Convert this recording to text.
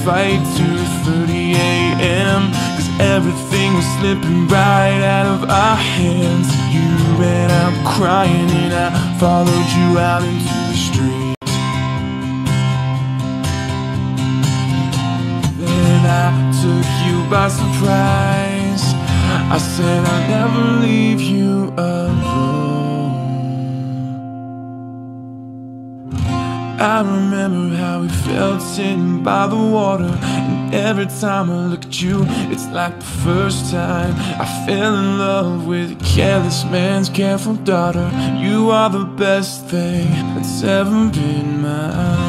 fight 2:30 a.m. Cause everything was slipping right out of our hands. You ran out crying and I followed you out into the street. Then I took you by surprise. I said I'd never leave you alone. I remember how we felt sitting by the water, and every time I look at you, it's like the first time I fell in love with a careless man's careful daughter. You are the best thing that's ever been mine.